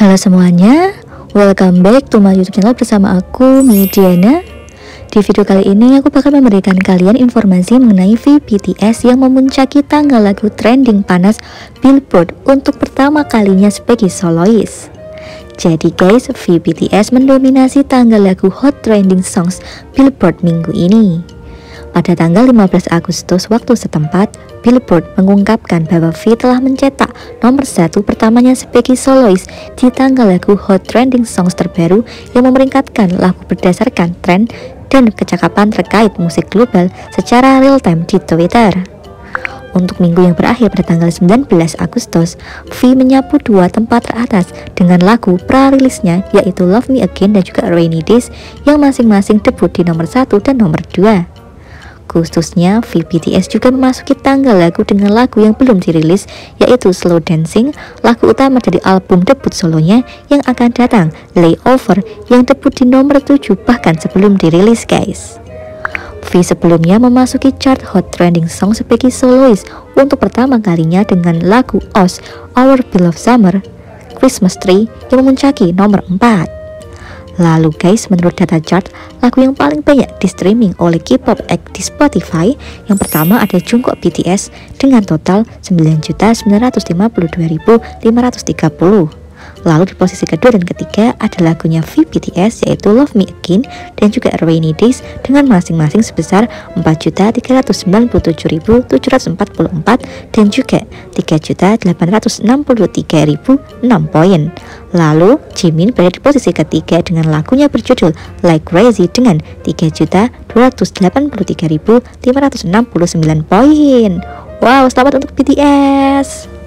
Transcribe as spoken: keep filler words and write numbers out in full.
Halo semuanya, welcome back to my YouTube channel bersama aku, Midiana. Di video kali ini aku bakal memberikan kalian informasi mengenai V B T S yang memuncaki tanggal lagu trending panas Billboard untuk pertama kalinya sebagai solois. Jadi guys, V B T S mendominasi tanggal lagu Hot Trending Songs Billboard minggu ini. Pada tanggal lima belas Agustus waktu setempat, Billboard mengungkapkan bahwa V telah mencetak nomor satu pertamanya sebagai solois di tanggal lagu Hot Trending Songs terbaru yang memeringkatkan lagu berdasarkan tren dan kecakapan terkait musik global secara real time di Twitter. Untuk minggu yang berakhir pada tanggal sembilan belas Agustus, V menyapu dua tempat teratas dengan lagu pra-rilisnya yaitu Love Me Again dan juga Rainy Days yang masing-masing debut di nomor satu dan nomor dua. Khususnya V B T S juga memasuki tanggal lagu dengan lagu yang belum dirilis yaitu Slow Dancing, lagu utama dari album debut solonya yang akan datang, Layover, yang debut di nomor tujuh bahkan sebelum dirilis guys. V sebelumnya memasuki chart Hot Trending Song sebagai solois untuk pertama kalinya dengan lagu Oz, Our Beloved Summer, Christmas Tree yang memuncaki nomor empat. Lalu guys, menurut data chart, lagu yang paling banyak di streaming oleh K-pop act di Spotify yang pertama ada Jungkook B T S dengan total sembilan juta sembilan ratus lima puluh dua ribu lima ratus tiga puluh. Lalu di posisi kedua dan ketiga ada lagunya V B T S yaitu Love Me Again dan juga Rainy Days dengan masing-masing sebesar empat juta tiga ratus sembilan puluh tujuh ribu tujuh ratus empat puluh empat dan juga tiga juta delapan ratus enam puluh tiga ribu enam poin. Lalu Jimin berada di posisi ketiga dengan lagunya berjudul Like Crazy dengan tiga juta dua ratus delapan puluh tiga ribu lima ratus enam puluh sembilan poin. Wow, selamat untuk B T S.